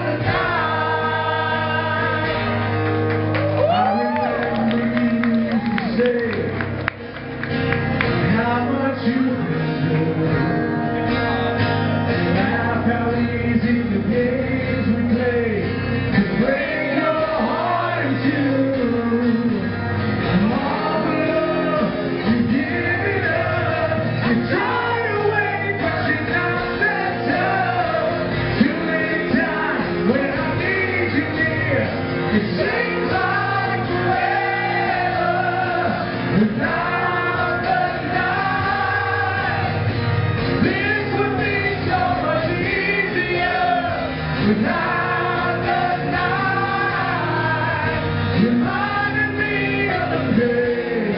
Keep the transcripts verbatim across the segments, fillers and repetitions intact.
It seems like forever without the night. This would be so much easier without the night. Reminding me of the pain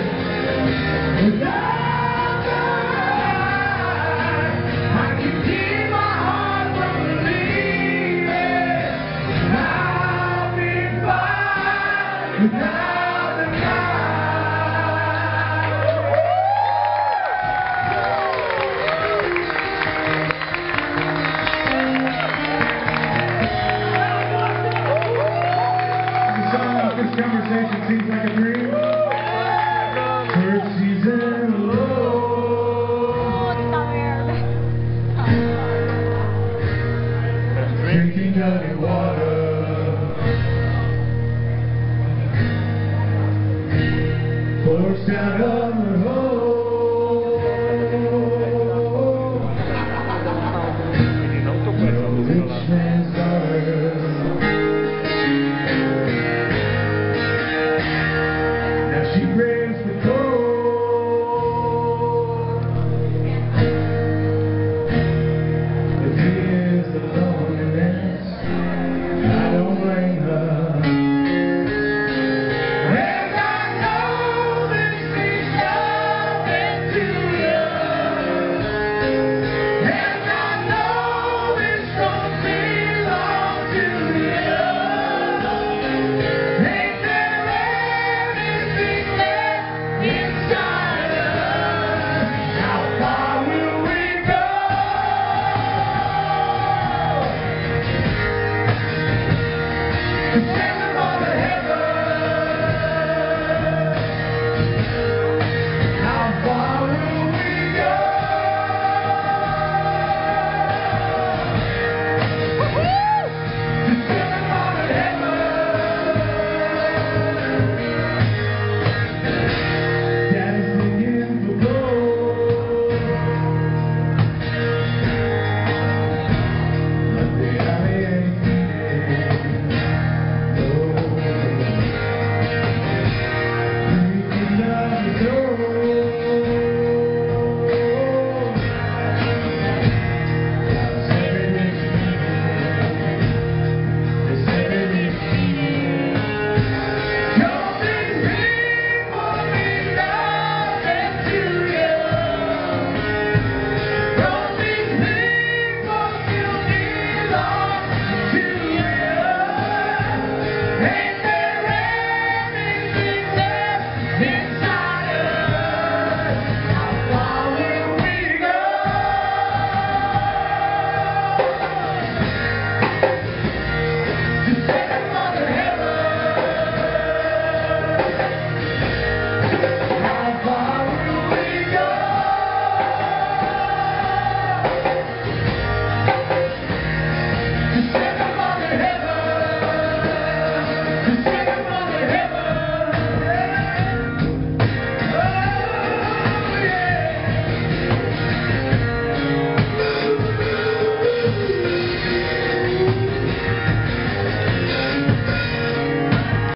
without the night. I can keep my heart from believing. Without a The song of this conversation seems like a dream. First season alone, drinking dirty water. Forced out of